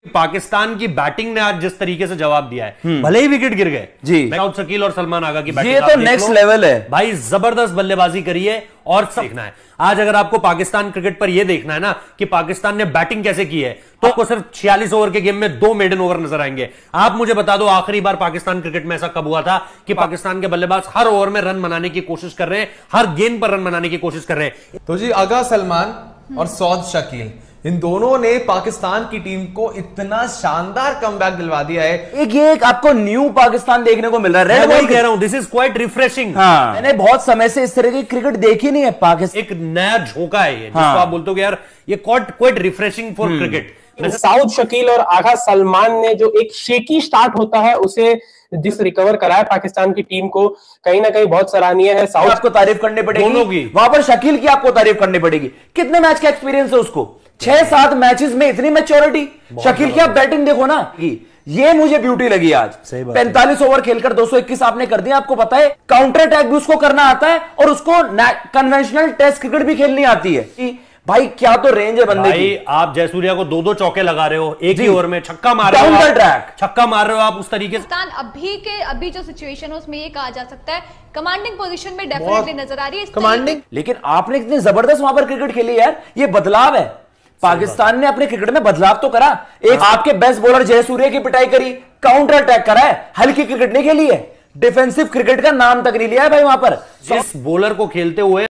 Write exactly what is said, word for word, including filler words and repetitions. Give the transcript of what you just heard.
पाकिस्तान की बैटिंग ने आज जिस तरीके से जवाब दिया है, भले ही विकेट गिर गए जी, दाऊद शकील और सलमान आगा की बैटिंग ये तो नेक्स्ट लेवल है भाई, जबरदस्त बल्लेबाजी करी है। और देखना है आज, अगर आपको पाकिस्तान क्रिकेट पर यह देखना है ना कि पाकिस्तान ने बैटिंग कैसे की है, तो आपको सिर्फ छियालीस ओवर के गेम में दो मेडन ओवर नजर आएंगे। आप मुझे बता दो आखिरी बार पाकिस्तान क्रिकेट में ऐसा कब हुआ था कि पाकिस्तान के बल्लेबाज हर ओवर में रन बनाने की कोशिश कर रहे हैं, हर गेंद पर रन बनाने की कोशिश कर रहे हैं। तो जी आगा सलमान और सौद शकील, इन दोनों ने पाकिस्तान की टीम को इतना शानदार कमबैक दिलवा दिया है। एक ये एक आपको न्यू पाकिस्तान देखने को मिल रहा है। रेड मैं कह रहा हूं, दिस इज क्वाइट रिफ्रेशिंग। हाँ, मैंने बहुत समय से इस तरह की क्रिकेट देखी नहीं है पाकिस्तान। एक नया झोंका है ये, जिसको हाँ। आप बोलते हो यार ये quite quite refreshing for cricket. Dawood Shakeel और आगा सलमान ने जो एक शेकी स्टार्ट होता है उसे जिस रिकवर कराया पाकिस्तान की टीम को, कहीं ना कहीं बहुत सराहनीय है। साउथ आपको तारीफ करनी पड़ेगी दोनों की, वहां पर शकील की आपको तारीफ करनी पड़ेगी। कितने मैच का एक्सपीरियंस है उसको, छह सात मैचेस में इतनी मैच्योरिटी। शकील की आप बैटिंग देखो ना, ये मुझे ब्यूटी लगी आज। पैंतालीस ओवर खेलकर दो सौ इक्कीस आपने कर दिया। आपको पता है काउंटर अटैक भी उसको करना आता है और उसको कन्वेंशनल टेस्ट क्रिकेट भी खेलनी आती है। भाई क्या तो रेंज है बंदे की। आप जयसूर्या को दो दो चौके लगा रहे हो, एक ही ओवर में छक्का मार रहे हो, ट्रैक छक्का मार रहे हो आप उस तरीके से। अभी के अभी जो सिचुएशन है उसमें ये कहा जा सकता है कमांडिंग पोजीशन में डेफिनेटली नजर आ रही है कमांडिंग। लेकिन आपने इतनी जबरदस्त वहां पर क्रिकेट खेली यार, ये बदलाव है। पाकिस्तान ने अपने क्रिकेट में बदलाव तो करा। एक आपके बेस्ट बॉलर जयसूर्या की पिटाई करी, काउंटर अटैक करा है, हल्की क्रिकेट नहीं खेली है, डिफेंसिव क्रिकेट का नाम तक नहीं लिया है भाई वहां पर। जिस बॉलर को खेलते हुए